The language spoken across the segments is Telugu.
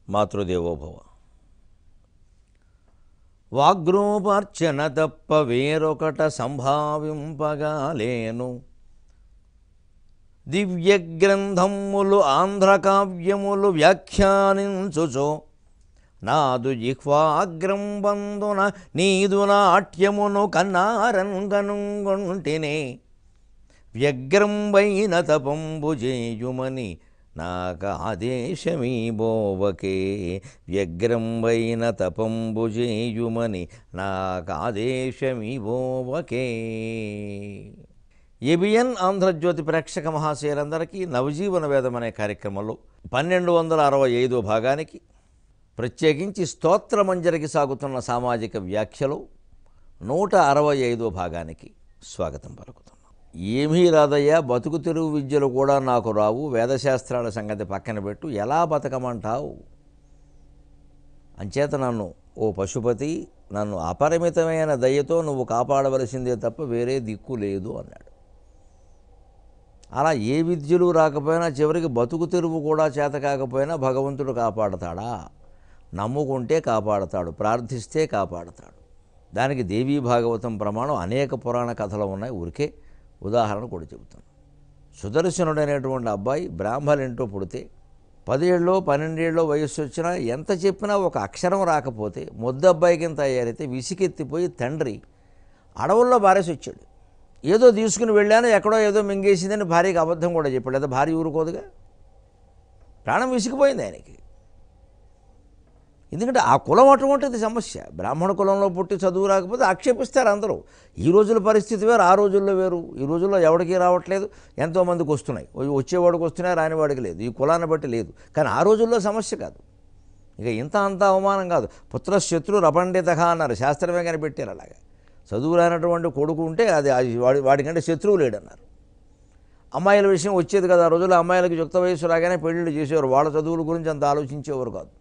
మాతృదేవోభవ. వాగ్రూపార్చన తప్ప వేరొకట సంభావింపగాలేను. దివ్య గ్రంథములు ఆంధ్రకావ్యములు వ్యాఖ్యానించుచో నాదు జిహ్వాగ్రంబందున నీదు నాట్యమును కన్నారంగనుంగొంటినే. వ్యగ్రంబైన తపంబు చేయుమని నాక ఆదేశమీ బోవకే. వ్యగ్రంబైన తపంబు చేయుమని నాక ఆదేశమీ బోవకే. ఏబిఎన్ ఆంధ్రజ్యోతి ప్రేక్షక మహాశయులందరికీ నవజీవన వేదం అనే కార్యక్రమంలో 1265వ భాగానికి, ప్రత్యేకించి స్తోత్రమంజరికి సాగుతున్న సామాజిక వ్యాఖ్యలో 165వ భాగానికి స్వాగతం పలుకుతున్నాం. ఏమీ రాదయ్యా, బతుకు తెరువు విద్యలు కూడా నాకు రావు, వేదశాస్త్రాల సంగతి పక్కన పెట్టు, ఎలా బతకమంటావు? అంచేత నన్ను ఓ పశుపతి, నన్ను అపరిమితమైన దయతో నువ్వు కాపాడవలసిందే తప్ప వేరే దిక్కు లేదు అన్నాడు. అలా ఏ విద్యలు రాకపోయినా చివరికి బతుకు తెరువు కూడా చేత కాకపోయినా భగవంతుడు కాపాడతాడా? నమ్ముకుంటే కాపాడతాడు, ప్రార్థిస్తే కాపాడతాడు. దానికి దేవీ భాగవతం ప్రమాణం. అనేక పురాణ కథలు ఉన్నాయి, ఊరికే ఉదాహరణ కూడా చెబుతాను. సుదర్శనుడు అనేటువంటి అబ్బాయి బ్రాహ్మణులింటో పుడితే 10 ఏళ్ళో 12 ఏళ్ళో వయస్సు వచ్చినా ఎంత చెప్పినా ఒక అక్షరం రాకపోతే ముద్దబ్బాయి కింద తయారైతే విసికెత్తిపోయి తండ్రి అడవుల్లో బారేసి వచ్చాడు. ఏదో తీసుకుని వెళ్ళాను, ఎక్కడో ఏదో మింగేసిందని భార్యకి అబద్ధం కూడా చెప్పాడు. లేదా భార్య ఊరుకోదుగా, ప్రాణం విసిగిపోయింది ఆయనకి. ఎందుకంటే ఆ కులం అటువంటిది సమస్య. బ్రాహ్మణ కులంలో పుట్టి చదువు రాకపోతే ఆక్షేపిస్తారు అందరూ. ఈ రోజుల పరిస్థితి వేరు, ఆ రోజుల్లో వేరు. ఈ రోజుల్లో ఎవరికి రావట్లేదు, ఎంతోమందికి వస్తున్నాయి. వచ్చేవాడికి వస్తున్నాయి, రానివాడికి లేదు. ఈ కులాన్ని బట్టి లేదు. కానీ ఆ రోజుల్లో సమస్య కాదు. ఇక ఇంత అంత అవమానం కాదు. పుత్రశత్రు రపండితగా అన్నారు, శాస్త్రమే కనిపెట్టారు. అలాగా చదువు రానటువంటి కొడుకు ఉంటే అది వాడికంటే శత్రువు లేడన్నారు. అమ్మాయిల విషయం వచ్చేది కదా ఆ రోజుల్లో. అమ్మాయిలకి యుక్త వయస్సు రాగానే పెళ్ళిళ్ళు చేసేవారు. వాళ్ళ చదువుల గురించి అంత ఆలోచించేవారు కాదు.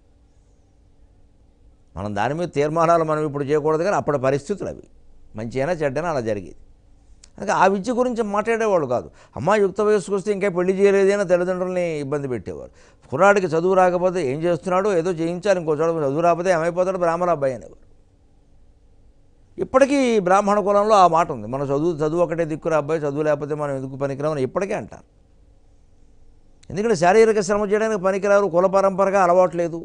మనం దాని మీద తీర్మానాలు మనం ఇప్పుడు చేయకూడదు, కానీ అప్పటి పరిస్థితులు అవి. మంచి అయినా చెడ్డైనా అలా జరిగేది. అందుకే ఆ విద్య గురించి మాట్లాడేవాళ్ళు కాదు. అమ్మాయి యుక్త వయస్సుకు వస్తే ఇంకా పెళ్లి చేయలేదైనా తల్లిదండ్రులని ఇబ్బంది పెట్టేవారు. కుర్రాడికి చదువు రాకపోతే ఏం చేస్తున్నాడో ఏదో చేయించాలి, ఇంకో చోట చదువు రాకపోతే ఏమైపోతాడు, బ్రాహ్మణ అబ్బాయి అనేవారు. ఇప్పటికీ బ్రాహ్మణ కులంలో ఆ మాట ఉంది. మన చదువు ఒకటే దిక్కురా అబ్బాయి, చదువు లేకపోతే మనం ఎందుకు పనికిరామని ఇప్పటికే అంటారు. ఎందుకంటే శారీరక శ్రమ చేయడానికి పనికిరారు, కుల పరంపరగా అలవాట్లేదు.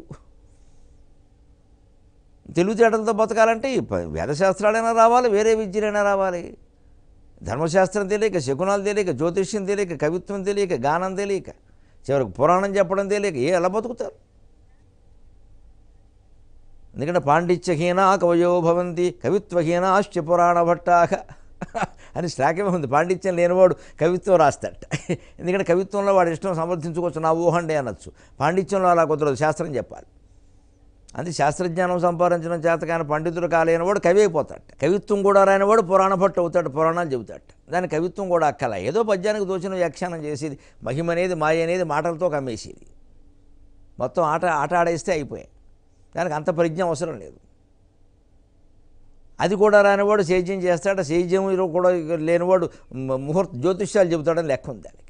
తెలివితేటలతో బతకాలంటే వేదశాస్త్రాలైనా రావాలి, వేరే విద్యలైనా రావాలి. ధర్మశాస్త్రం తెలియక, శకునాలు తెలియక, జ్యోతిష్యం తెలియక, కవిత్వం తెలియక, గానం తెలియక, చివరికి పురాణం చెప్పడం తెలియక ఎలా బతుకుతారు? ఎందుకంటే పాండిత్యహీనా కవయో భవంతి కవిత్వహీనాశ్చ పురాణ భట్టాక అని శ్లాఘ్యం ఉంది. పాండిత్యం లేనివాడు కవిత్వం రాస్తాడట. ఎందుకంటే కవిత్వంలో వాడు ఇష్టం సమర్థించుకోవచ్చు, నా ఊహండే అనొచ్చు. పాండిత్యంలో అలా కుదరదు, శాస్త్రం చెప్పాలి. అది శాస్త్రజ్ఞానం సంపాదించడం చేత కానీ పండితుడు కాలేనివాడు కవి అయిపోతాడు. కవిత్వం కూడా రానివాడు పురాణ భట్టు అవుతాడు, పురాణాలు చెబుతాడు. దాని కవిత్వం కూడా అక్కల ఏదో పద్యానికి దోచిన వ్యాఖ్యానం చేసేది. మహిమ అనేది మాయ అనేది మాటలతో కమ్మేసేది. మొత్తం ఆట ఆడేస్తే అయిపోయాయి. దానికి అంత పరిజ్ఞ అవసరం లేదు. అది కూడా రానివాడు సేద్యం చేస్తాడు, సేద్యం కూడా లేనివాడు జ్యోతిష్యాలు చెబుతాడని లెక్క ఉంది దానికి.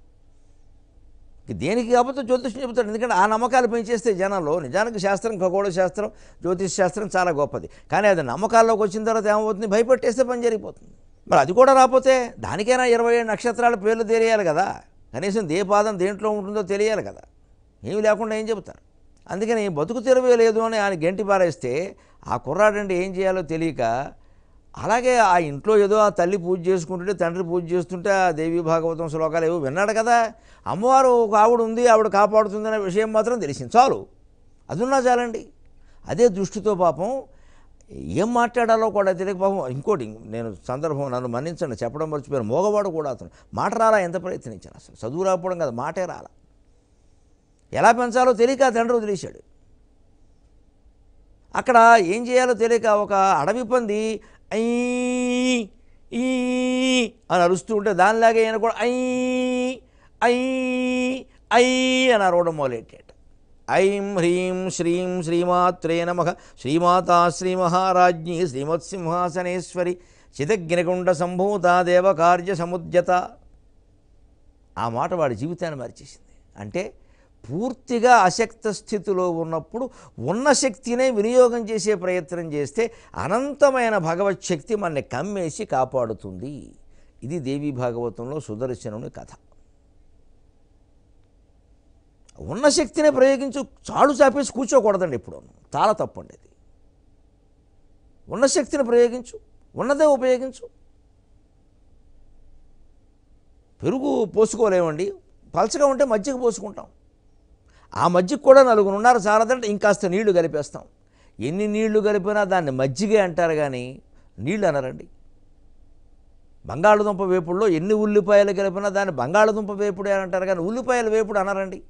దేనికి కాకపోతే జ్యోతిష్యం చెబుతాడు. ఎందుకంటే ఆ నమ్మకాలు పెంచేస్తే జనంలో నిజానికి శాస్త్రం, ఖగోళ శాస్త్రం, జ్యోతిష్ శాస్త్రం చాలా గొప్పది. కానీ అది నమ్మకాల్లోకి వచ్చిన తర్వాత ఏమవుతుంది, భయపెట్టేస్తే పని జరిగిపోతుంది. మరి అది కూడా రాకపోతే దానికైనా 27 నక్షత్రాల పేర్లు తెలియాలి కదా, కనీసం పాదం దేంట్లో ఉంటుందో తెలియాలి కదా. ఏమి లేకుండా ఏం చెబుతారు? అందుకని బతుకు తెరవే లేదు అని ఆయన గెంటి పారేస్తే ఆ కుర్రాడంటే ఏం చేయాలో తెలియక, అలాగే ఆ ఇంట్లో ఏదో ఆ తల్లి పూజ చేసుకుంటుంటే, తండ్రి పూజ చేస్తుంటే ఆ దేవీ భాగవతం శ్లోకాలు ఏవో విన్నాడు కదా. అమ్మవారు ఒక ఆవిడ ఉంది, ఆవిడ కాపాడుతుందనే విషయం మాత్రం తెలిసింది, చాలు. అదున్నా చాలండి. అదే దృష్టితో పాపం ఏం మాట్లాడాలో కూడా తెలియక పాపం. ఇంకోటి నేను సందర్భం నన్ను మన్నించండి, చెప్పడం మర్చిపోయాను. మోగవాడు కూడా అతను మాట రాలా, ఎంత ప్రయత్నించాను. అసలు చదువు రాకపోవడం కదా, మాటే రాలా. ఎలా పెంచాలో తెలియక తండ్రి వదిలేశాడు. అక్కడ ఏం చేయాలో తెలియక ఒక అడవి పంది ఐ ఈ అని అరుస్తూ ఉంటే దానిలాగే ఈయన కూడా ఐ ఐ ఐ అని అరవడం మొదలెట్టాడు. ఐం హ్రీం శ్రీం శ్రీమాత్రే నమః శ్రీమాతా శ్రీమహారాజ్ఞి శ్రీమత్సింహాసనేశ్వరి చిదగ్నిగుండ సంభూత దేవకార్య సముద్యత. ఆ మాట వాడి జీవితాన్ని మార్చేసింది. అంటే పూర్తిగా అశక్త స్థితిలో ఉన్నప్పుడు ఉన్న శక్తినే వినియోగం చేసే ప్రయత్నం చేస్తే అనంతమైన భగవత్ శక్తి మనని కమ్మేసి కాపాడుతుంది. ఇది దేవీ భాగవతంలో సుదర్శనుని కథ. ఉన్న శక్తినే ప్రయోగించు, చాడు చాపేసి కూర్చోకూడదండి ఎప్పుడు, చాలా తప్పండి అది. ఉన్న శక్తిని ప్రయోగించు, ఉన్నదే ఉపయోగించు. పెరుగు పోసుకోలేమండి, పలచగా ఉంటే మజ్జిగ పోసుకుంటాం. ఆ మజ్జిగ కూడా నలుగురున్నారు చాలదంటే ఇంకాస్త నీళ్లు కలిపేస్తాం. ఎన్ని నీళ్లు కలిపినా దాన్ని మజ్జిగే అంటారు కానీ నీళ్ళు అనరండి. బంగాళదుంప వేపుడులో ఎన్ని ఉల్లిపాయలు కలిపినా దాన్ని బంగాళదుంప వేపుడే అంటారు కానీ ఉల్లిపాయల వేపుడు అనరండి.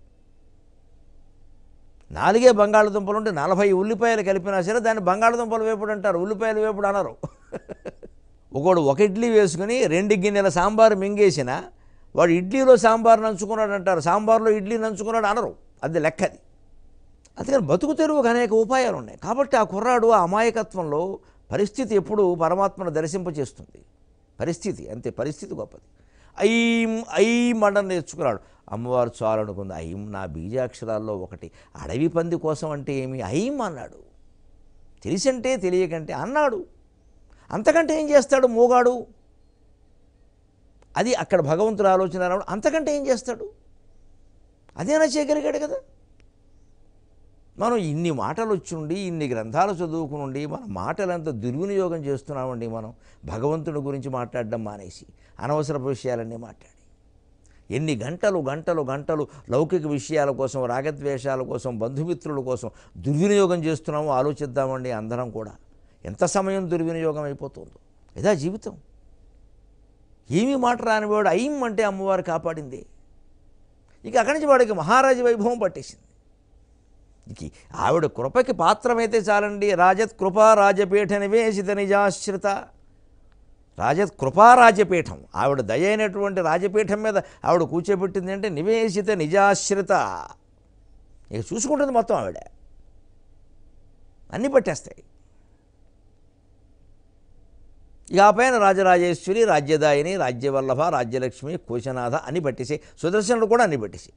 4 బంగాళదుంపలుంటే 40 ఉల్లిపాయలు కలిపినా సరే దాన్ని బంగాళదుంపల వేపుడు అంటారు, ఉల్లిపాయల వేపుడు అనరు. ఒకడు 1 ఇడ్లీ వేసుకుని 2 గిన్నెల సాంబారు మింగేసిన వాడు ఇడ్లీలో సాంబారు నంచుకున్నాడు అంటారు, సాంబార్లో ఇడ్లీ నంచుకున్నాడు అనరు. అది లెక్కది. అందుకని బతుకు తెరువుకు అనేక ఉపాయాలు ఉన్నాయి. కాబట్టి ఆ కుర్రాడు ఆ అమాయకత్వంలో పరిస్థితి ఎప్పుడు పరమాత్మను దర్శింపచేస్తుంది. పరిస్థితి అంతే, పరిస్థితి గొప్పది. ఐం ఐం అండం నేర్చుకున్నాడు. అమ్మవారు చాలనుకుంది. ఐం నా బీజాక్షరాల్లో ఒకటి. అడవి పంది కోసం అంటే ఏమి ఐం అన్నాడు. తెలిసంటే తెలియకంటే అన్నాడు. అంతకంటే ఏం చేస్తాడు మోగాడు? అది అక్కడ భగవంతుడు ఆలోచన రావడం. అంతకంటే ఏం చేస్తాడు? అదేనా చేయగలిగాడు కదా. మనం ఇన్ని మాటలు వచ్చుండి, ఇన్ని గ్రంథాలు చదువుకునుండి మన మాటలంతా దుర్వినియోగం చేస్తున్నామండి. మనం భగవంతుడి గురించి మాట్లాడడం మానేసి అనవసరపు విషయాలన్నీ మాట్లాడి ఎన్ని గంటలు గంటలు గంటలు లౌకిక విషయాల కోసం, రాగద్వేషాల కోసం, బంధుమిత్రుల కోసం దుర్వినియోగం చేస్తున్నామో ఆలోచిద్దామండి. అందరం కూడా ఎంత సమయం దుర్వినియోగం అయిపోతుందో. ఇదా జీవితం. ఏమీ మాట రానివాడు ఐం అంటే అమ్మవారు కాపాడింది. ఇక అక్కడి నుంచి వాడికి మహారాజు వైభవం పట్టేసింది. ఇక ఆవిడ కృపకి పాత్రమైతే చాలండి. రాజత్ కృపా రాజపీఠ నివేశిత నిజాశ్రిత. రాజత్ కృపా రాజపీఠం, ఆవిడ దయ అయినటువంటి రాజపీఠం మీద ఆవిడ కూర్చోబెట్టింది అంటే నివేశిత నిజాశ్రిత. ఇక చూసుకుంటుంది మొత్తం ఆవిడ, అన్నీ పట్టేస్తాయి. ఇక ఆ పైన రాజరాజేశ్వరి, రాజ్యదాయిని, రాజ్యవల్లభ, రాజ్యలక్ష్మి, కోశనాథ అన్ని పట్టేసి, సుదర్శనుడు కూడా అన్ని పట్టేసి.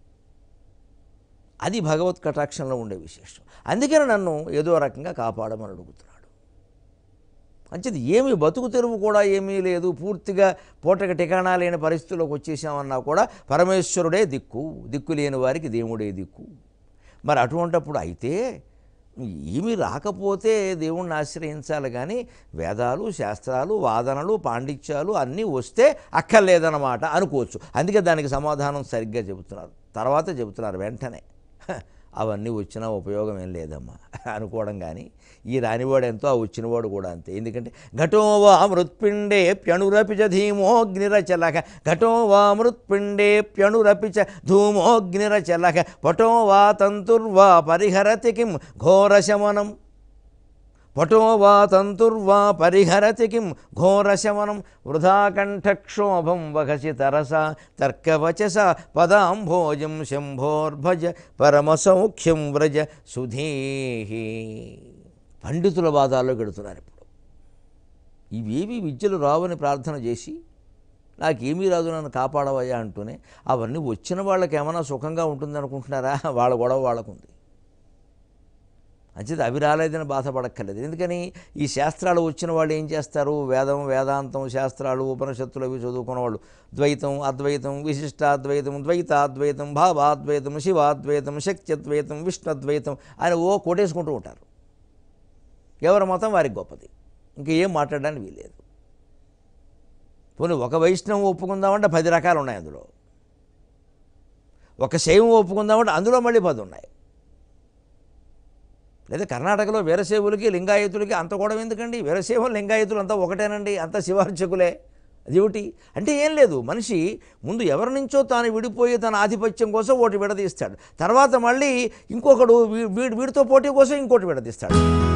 అది భగవత్ కటాక్షంలో ఉండే విశేషం. అందుకని నన్ను ఏదో రకంగా కాపాడమని అడుగుతున్నాడు. అంచేది ఏమి బతుకు తెరువు కూడా ఏమీ లేదు, పూర్తిగా పూటక ఠికాణా లేని పరిస్థితుల్లోకి వచ్చేసామన్నా కూడా పరమేశ్వరుడే దిక్కు, దిక్కు లేని వారికి దేవుడే దిక్కు. మరి అటువంటప్పుడు అయితే ఏమీ రాకపోతే దేవుణ్ణి ఆశ్రయించాలి కానీ వేదాలు, శాస్త్రాలు, వాదనలు, పాండిత్యాలు అన్నీ వస్తే అక్కర్లేదన్నమాట అనుకోవచ్చు. అందుకే దానికి సమాధానం సరిగ్గా చెబుతున్నారు, తర్వాత చెబుతున్నారు వెంటనే. అవన్నీ వచ్చినా ఉపయోగం ఏం లేదమ్మా అనుకోవడం కానీ, ఈ రానివాడు ఎంతో ఆ వచ్చినవాడు కూడా అంతే. ఎందుకంటే ఘటో వా మృత్పిండే ప్యణురపిచ ధీమోగ్నిరచలక, ఘటో వా మృత్పిండే ప్యణురపిచ ధూమోగ్నిరచలక, పటో వా తంతుర్వా పరిహరతి కిం ఘోరశమనం, పటో వా తంతుర్వా పరిహరతి కిం ఘోరశమనం, వృధాకంఠక్షోభం వహసి తరస తర్కవచస పదాంభోజం శంభోర్భజ పరమసౌఖ్యం వ్రజ సుధీహి. పండితుల వాదాల్లో గెడుతున్నారు ఇప్పుడు. ఇవేవి విద్యలు రావని ప్రార్థన చేసి నాకేమీ రాదు నన్ను కాపాడవయ్యా అంటూనే అవన్నీ వచ్చిన వాళ్ళకి ఏమైనా సుఖంగా ఉంటుందనుకుంటున్నారా? వాళ్ళ గొడవ వాళ్ళకుంది. అంచేది అవి రాలేదని బాధపడక్కర్లేదు. ఎందుకని ఈ శాస్త్రాలు వచ్చిన వాళ్ళు ఏం చేస్తారు? వేదం, వేదాంతం, శాస్త్రాలు, ఉపనిషత్తులు అవి చదువుకున్న వాళ్ళు ద్వైతం, అద్వైతం, విశిష్టాద్వైతం, ద్వైతాద్వైతం, భావాద్వైతం, శివాద్వైతం, శక్త్యద్వైతం, విష్ణుద్వైతం అని కొట్టేసుకుంటూ ఉంటారు. ఎవరి మతం వారికి గొప్పది, ఇంక ఏం మాట్లాడడానికి వీల్లేదు. పోనీ ఒక వైష్ణవం ఒప్పుకుందామంటే 10 రకాలు ఉన్నాయి అందులో, ఒక శైవం ఒప్పుకుందామంటే అందులో మళ్ళీ 10 ఉన్నాయి. లేదా కర్ణాటకలో వీరశైవులకి లింగాయతులకి అంత గొడవ ఎందుకండి? వీరశైవం లింగాయతులు అంతా ఒకటేనండి, అంతా శివార్చకులే. అదేమిటి అంటే ఏం లేదు. మనిషి ముందు ఎవరి నుంచో తాను విడిపోయి తన ఆధిపత్యం కోసం ఒకటి విడదీస్తాడు, తర్వాత మళ్ళీ ఇంకొకడు వీడితో పోటీ కోసం ఇంకోటి విడదీస్తాడు.